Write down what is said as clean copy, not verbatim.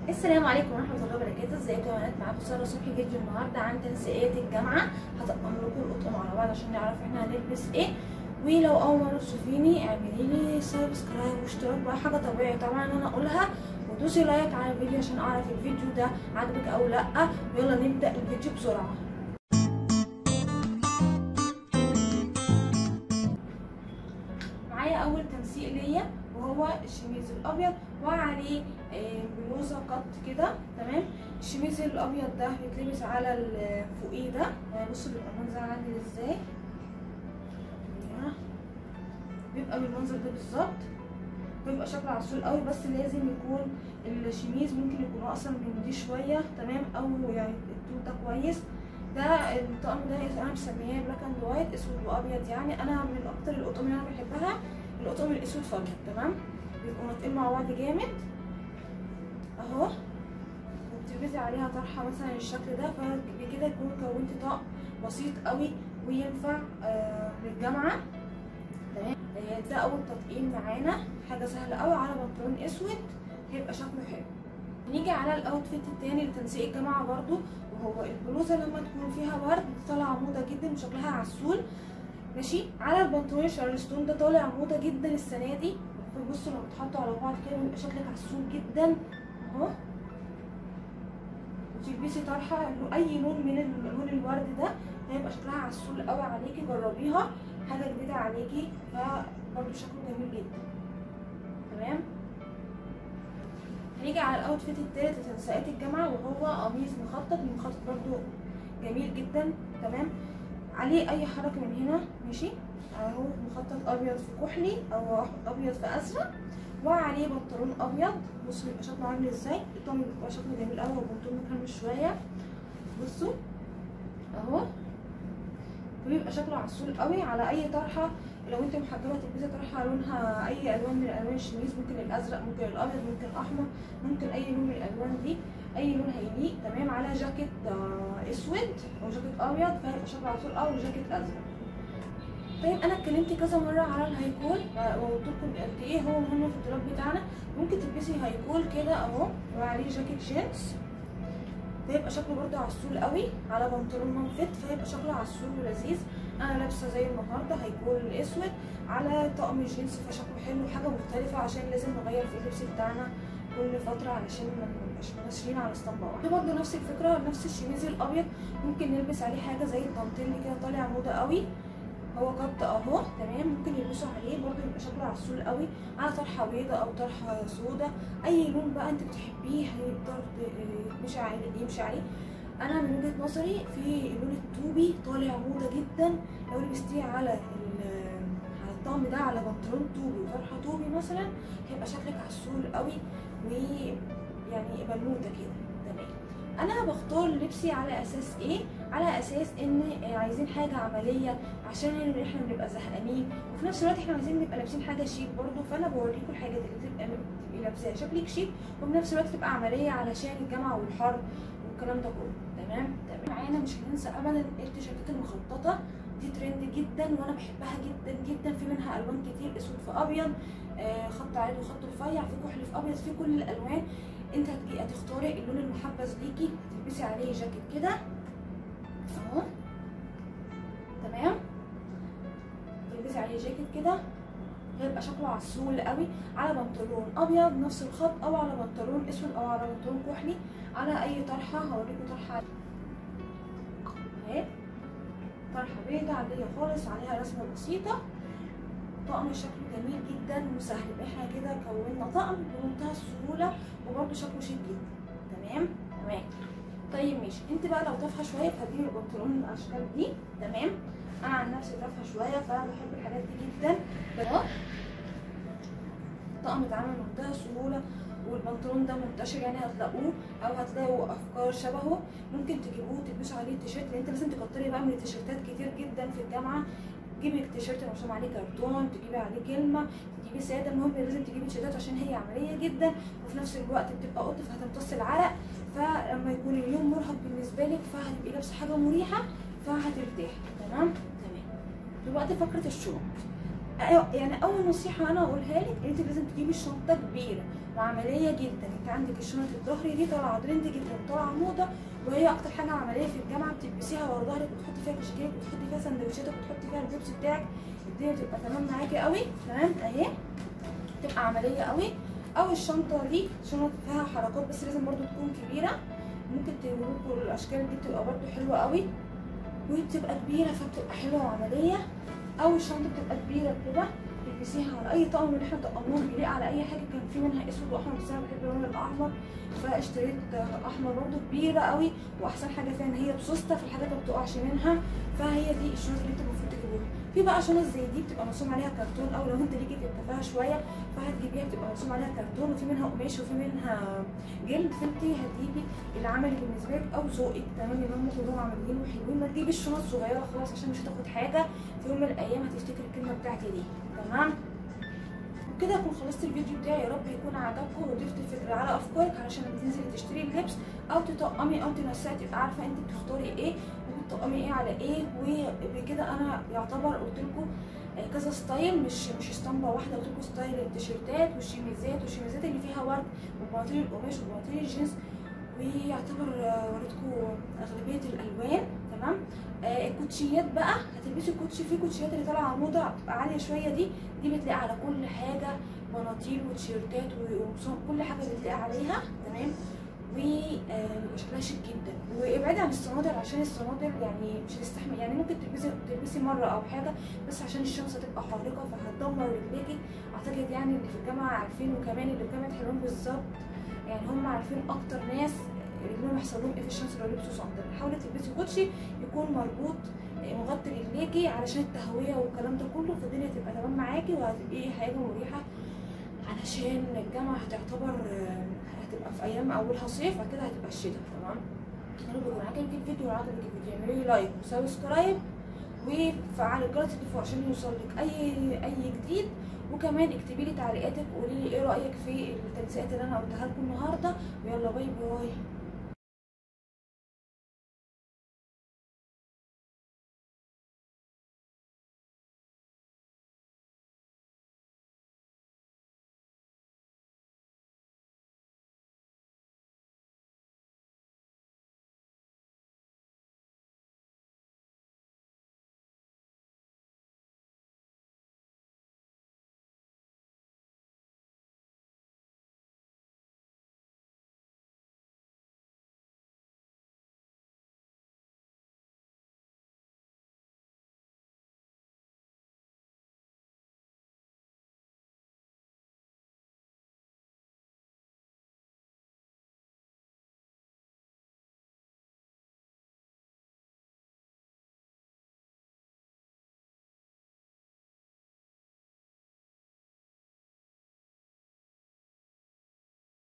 السلام عليكم ورحمه الله وبركاته. ازيكم يا بنات؟ معاكم ساره صبحي. فيديو النهارده عن تنسيقات الجامعه. هطقم لكم القطقم على بعض عشان نعرف احنا هنلبس ايه. ولو اول مره تشوفيني اعملي لي سبسكرايب واشتراك بقى، حاجه طبيعي طبعا انا اقولها، ودوسي لايك على الفيديو عشان اعرف الفيديو ده عجبك او لا. يلا نبدا الفيديو بسرعه. معايا اول تنسيق ليا وهو الشميز الابيض وعليه بلوزه قط كده. تمام. الشميز الابيض ده بيتلبس على فوقيه ده. بصوا بيبقى المنظر عامل ازاي. بيبقى بالمنظر ده بالظبط. بيبقى شكله عسول قوي، بس لازم يكون الشميز ممكن يكون اقصر من دي شويه. تمام. او يعني الطول ده كويس. ده الطقم ده انا مسمياه بلاك اند وايت، اسود وابيض. يعني انا من اكتر القطقم اللي انا بحبها القطقم الاسود فابيض. تمام. بيبقوا ناطقين مع بعض جامد اهو، وبتلبسي عليها طرحه مثلا الشكل ده، فبكده يكون كونتي طقم بسيط قوي وينفع للجامعه. تمام. ده اول تطقيم معانا، حاجه سهله قوي على بنطلون اسود هيبقى شكله حلو. نيجي على الاوتفيت التاني لتنسيق الجامعه برضو، وهو البلوزه لما تكون فيها ورد طالعه موضه جدا وشكلها عسول. ماشي. على البنطلون شارلستون ده طالع موضه جدا السنه دي. بصوا لما تحطوا على بعض كده بيبقى شكلك عسول جدا اهو. وتلبسي طرحه اي لون من لون الورد ده هيبقى شكلها عسول قوي عليكي. جربيها، حاجه جديده عليكي، فبرضه شكله جميل جدا. تمام. هنيجي على الاوتفيت التالت لتنسيقات الجامعه، وهو قميص مخطط برضه جميل جدا. تمام. عليه اي حركه من هنا. ماشي. اهو مخطط ابيض في كحلي او ابيض في ازرق، وعليه بنطلون ابيض. بصوا بيبقى شكله عامل ازاي. الطقم بيبقى شكله جميل قوي، والبنطلون مكرمش شويه. بصوا اهو، بيبقى شكله عسول قوي على اي طرحه. لو انت محجبه تلبسي طرحه لونها اي الوان من الوان الشميز، ممكن الازرق، ممكن الابيض، ممكن الاحمر، ممكن اي لون من الالوان دي. اي لون هيليق. تمام. على جاكيت اسود او جاكيت ابيض فهيبقى شكله عسول، او جاكيت ازرق. طيب انا اتكلمت كذا مره على الهايكول وقلت لكم قد ايه هو مهم في الدولاب بتاعنا. ممكن تلبسي هايكول كده اهو وعليه جاكيت جينز، فيبقى شكله برده عسول قوي على بنطلون منفت، فهيبقى شكله عسول ولذيذ. انا لابسه زي النهارده هيكول الاسود على طقم جينز، فشكله حلو، حاجه مختلفه عشان لازم نغير في اللبس بتاعنا كل فتره علشان ما نبقاش ماشيين على اسطمبه واحده. برده نفس الفكره، نفس الشميز الابيض ممكن نلبس عليه حاجه زي الدانتيل كده طالع موضه قوي، هو قط اهو. تمام. ممكن يلبسوا عليه برده يبقى شكله عسول قوي على طرحه بيضه او طرحه سودا. اي لون بقى انت بتحبيه هيقدر يمشي عليه. انا من وجهه نظري في اللون الطوبي طالع موضه جدا، لو لبستيه على الطقم ده على بنطلون طوبي وطرحه طوبي مثلا هيبقى شكلك عسول قوي ويعني بنوته كده. تمام. انا بختار لبسي على اساس ايه؟ على اساس ان عايزين حاجه عمليه عشان احنا بنبقى زهقانين، وفي نفس الوقت احنا عايزين نبقى لابسين حاجه شيك برضو. فانا بوريكم الحاجات اللي تبقى لابساها شكلك شيك، وفي نفس الوقت تبقى عمليه علشان الجامعه والحر والكلام ده كله. تمام. معانا مش هننسى ابدا التيشيرتات المخططه، دي ترند جدا وانا بحبها جدا جدا. في منها الوان كتير، اسود في ابيض، خط عريض وخط رفيع، في كحلي في ابيض، في كل الالوان. انت هتختاري اللون المحبذ ليكي، تلبسي عليه جاكيت كده اهو. تمام. تلبسي عليه جاكيت كده هيبقى شكله عسول قوي على بنطلون ابيض نفس الخط، او على بنطلون اسود، او على بنطلون كحلي، على اي طرحه. هوريكم طرحه اهي، طرحه بيضه عاديه خالص عليها رسمه بسيطه. طقم شكله جميل جدا وسهل. احنا كده كونا طقم بمنتهى السهوله وبرده شكله شيك جدا. تمام. تمام. طيب ماشي. انت بقى لو تافهه شويه فهتجيبي البنطلون من الاشكال دي. تمام. انا عن نفسي تافهه شويه فانا بحب الحاجات دي جدا. طقم اتعمل بمنتهى السهوله، والبنطلون ده منتشر يعني هتلاقوه او هتلاقوا افكار شبهه ممكن تجيبوه تلبسوا عليه التيشيرت. لان انت لازم تكتري بقى من التيشيرتات كتير جدا في الجامعه. تجيبي التيشيرت مرسوم عليه كرتون، تجيبي عليه كلمه، تجيبي ساده. المهم لازم تجيبي تيشيرتات عشان هي عمليه جدا، وفي نفس الوقت بتبقى قط فهتمتص العرق. فلما يكون اليوم مرهق بالنسبه لك فهتبقي لابسه حاجه مريحه فهترتاحي. تمام. تمام. دلوقتي فقره الشنط. يعني اول نصيحه انا اقولها لك، انت لازم تجيبي الشنطه كبيره وعمليه جدا. انت عندك الشنط الظهري دي طالعه ترند جدا وطالعه موضه، وهي اكتر حاجه عمليه في الجامعه، بتلبسيها ورا ظهرك وتحطي فيها كشكيك وتحطي فيها سندوتشات وتحطي فيها اللبس بتاعك، الدنيا بتبقى تمام معاكي قوي. تمام اهي بتبقى عمليه قوي. او الشنطه دي شنط فيها حركات بس لازم برضو تكون كبيره، ممكن تجيبوا الاشكال دي بتبقى برضو حلوه قوي وبتبقى كبيره فبتبقى حلوه وعمليه. او الشنطه بتبقى كبيره كده تلبسيها على اي طقم اللي احنا طقمناه بيليق على اي حاجه. كان في منها اسود واحمر بس انا بحب اللون الاحمر فاشتريت احمر برضو كبيره قوي. واحسن حاجه فيها ان هي بسوسته في الحاجات ما بتقعش منها، فهي دي الشنط اللي انت المفروض تجيبوها. في بقى شنط زي دي بتبقى مرسوم عليها كرتون، او لو انت ليكي في التفاهه شويه فهتجيبيها بتبقى مرسوم عليها كرتون، وفي منها قماش وفي منها جلد، فانت هتجيبي العملي بالنسبه لك او ذوقك. تمام يا ماما كلهم عمليين وحلوين، ما تجيبيش شنط صغيره خلاص عشان مش هتاخد حاجه في يوم من الايام هتفتكر الكلمه بتاعتي دي. تمام وكده اكون خلصت الفيديو بتاعي، يا رب يكون عجبكم وضفت فكره على افكارك علشان لما تنزلي تشتري اللبس او تطقمي او تنسقي تبقى عارفه انت بتختاري ايه وبتطقمي ايه على ايه. وبكده انا يعتبر قلت لكم كذا ستايل، مش اسطمبه واحده، قلت لكم ستايل التيشيرتات والشميزات اللي فيها ورد وبناطيل القماش وبناطيل الجينز، ويعتبر وريتكم اغلبيه الالوان. تمام الكوتشيات بقى هتلبسي الكوتشي، في كوتشيات اللي طالعه موضه بتبقى عاليه شويه دي بتلاقي على كل حاجه، بناطيل وتيشيرتات وقمصان كل حاجه بتلاقي عليها. تمام وبيبقى شكلها شيك جدا. وابعدي عن الصنادل عشان الصنادل يعني مش هتستحمل، يعني ممكن تلبسي مره او حاجه بس عشان الشمس هتبقى حارقه فهتدمر رجليكي. اعتقد يعني اللي في الجامعه عارفين، وكمان اللي في جامعه حلوان بالظبط يعني هم عارفين اكتر ناس رجلهم يحصل لهم ايه في الشمس لو لبسوا صندل. حاولي تلبسي كوتشي يكون مربوط مغطي رجليكي علشان التهويه والكلام ده كله، فالدنيا تبقى تمام معاكي وهتبقي حاجه مريحه، علشان الجامعه هتعتبر هتبقى في ايام اولها صيف بعد كده هتبقى الشتاء. تمام يا رب يكون عجبك الفيديو، ولو عجبك الفيديو اعملي لي لايك وسبسكرايب وفعلي الجرس اللي فوق عشان يوصلك اي جديد. وكمان اكتبي لي تعليقاتك وقولي لي ايه رايك في التنسيقات اللي انا قلتها لكم النهارده. ويلا باي باي.